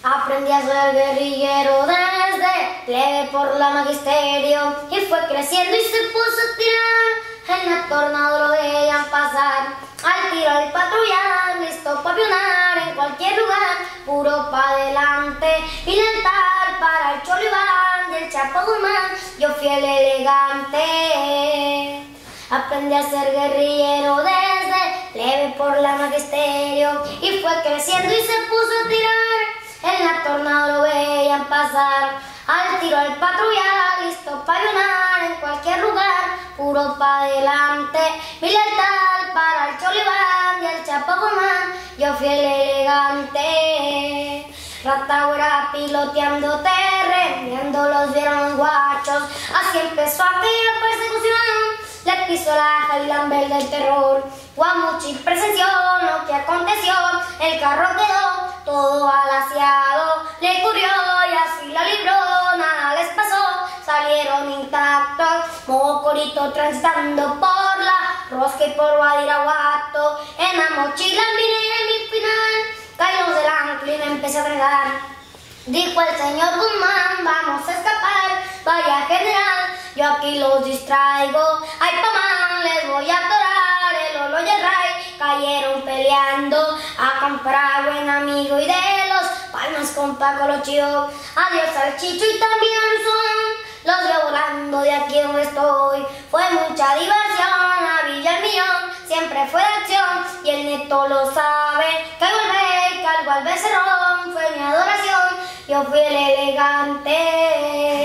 Aprendí a ser guerrillero desde plebe por la magisterio y fue creciendo y se puso a tirar. En el tornado lo veían pasar, al tiro al patrullar, listo para pionar en cualquier lugar, puro pa' adelante y lealtad para el Cholo Iván y el Chapo Guzmán. Yo fui el elegante. Aprendí a ser guerrillero desde plebe por la magisterio y fue creciendo y se puso a tirar. En la tornado lo veían pasar, al tiro al patrullar, listo para avionar en cualquier lugar, puro pa' adelante, mi lealtad para el Cholo Iván y el Chapo Guzmán. Yo fui el elegante. Rataura piloteando, terreneando, los vieron los guachos, así empezó aquella persecución. Le pisó la Highlander del terror, Guamuchi presenció lo que aconteció, el carro quedó todo balaceado, le corrió y así la libró, nada les pasó, salieron intactos, Mocorito transitando por la Rosca y por Badiraguato, en la mochila miré mi final, caímos del ancla y me empecé a fregar. Dijo el señor Guzmán, vamos a escapar, vaya general, yo aquí los distraigo, ay pamán, les voy a atorar, el Lolo y el Ray cayeron peleando, a comprar buen amigo y de los Palmas con Paco lo chió, adiós al Chicho y también al Son, los veo volando de aquí donde estoy, fue mucha diversión, a Villa el Millón, siempre fue de acción, y el Neto lo sabe, caigo el Rey, calvo al becerrón, fue mi adoración, yo fui el elegante.